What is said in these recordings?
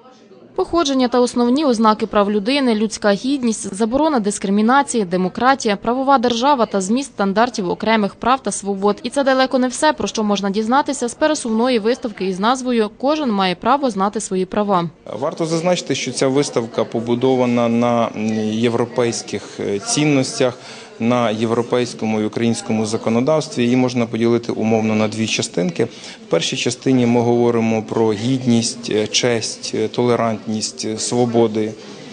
Походження та основні ознаки прав людини, людська гідність, заборона дискримінації, демократія, правова держава та зміст стандартів окремих прав та свобод. І це далеко не все, про що можна дізнатися з пересувної виставки із назвою «Кожен має право знати свої права». Варто зазначити, що ця виставка побудована на європейських цінностях, на європейському і українському законодавстві. Її можна поділити умовно на дві частинки. В першій частині ми говоримо про гідність, честь, толерантність, свободи.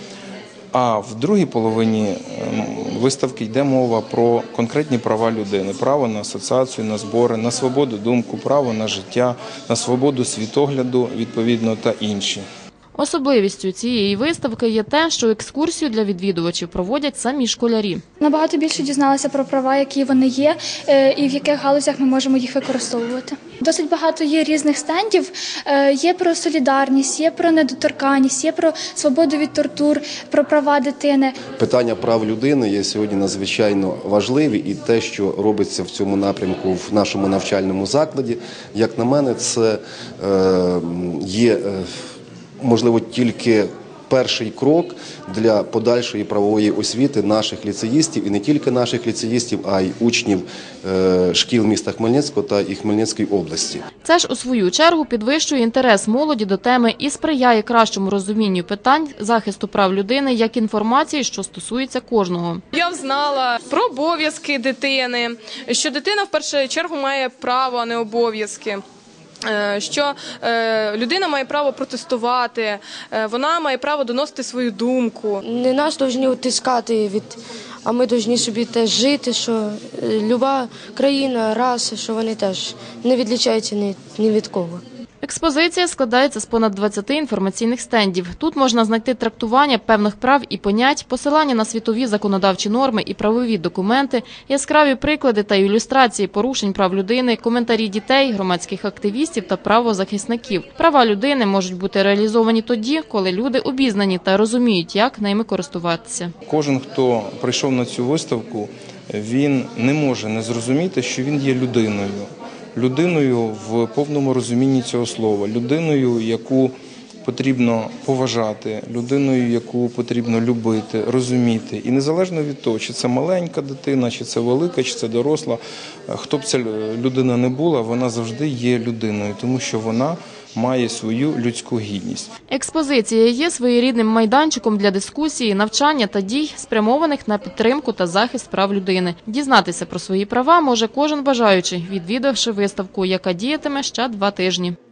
А в другій половині виставки йде мова про конкретні права людини. Право на асоціацію, на збори, на свободу думку, право на життя, на свободу світогляду, відповідно, та інші. Особливістю цієї виставки є те, що екскурсію для відвідувачів проводять самі школярі. Набагато більше дізналися про права, які вони є, і в яких галузях ми можемо їх використовувати. Досить багато є різних стендів, є про солідарність, є про недоторканність, є про свободу від тортур, про права дитини. Питання прав людини є сьогодні надзвичайно важливі, і те, що робиться в цьому напрямку в нашому навчальному закладі, як на мене, це є можливо тільки перший крок для подальшої правової освіти наших ліцеїстів, і не тільки наших ліцеїстів, а й учнів шкіл міста Хмельницького та і Хмельницької області. Це ж у свою чергу підвищує інтерес молоді до теми і сприяє кращому розумінню питань захисту прав людини як інформації, що стосується кожного. Я знала про обов'язки дитини, що дитина в першу чергу має право, а не обов'язки. Що людина має право протестувати, вона має право доносити свою думку. Не нас повинні утискати, а ми повинні собі теж жити, що люба країна, раса, що вони теж не відлічаються ні від кого. Експозиція складається з понад 20 інформаційних стендів. Тут можна знайти трактування певних прав і понять, посилання на світові законодавчі норми і правові документи, яскраві приклади та ілюстрації порушень прав людини, коментарі дітей, громадських активістів та правозахисників. Права людини можуть бути реалізовані тоді, коли люди обізнані та розуміють, як ними користуватися. Кожен, хто прийшов на цю виставку, він не може не зрозуміти, що він є людиною. Людиною в повному розумінні цього слова, людиною, яку потрібно поважати, людиною, яку потрібно любити, розуміти. І незалежно від того, чи це маленька дитина, чи це велика, чи це доросла, хто б ця людина не була, вона завжди є людиною, тому що вона має свою людську гідність. Експозиція є своєрідним майданчиком для дискусії, навчання та дій, спрямованих на підтримку та захист прав людини. Дізнатися про свої права може кожен бажаючий, відвідавши виставку, яка діятиме ще 2 тижні.